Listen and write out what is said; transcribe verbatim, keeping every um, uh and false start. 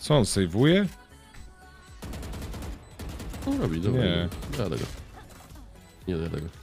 Co on sejwuje? No robi, dobra. Nie. Nie da tego. Nie da tego.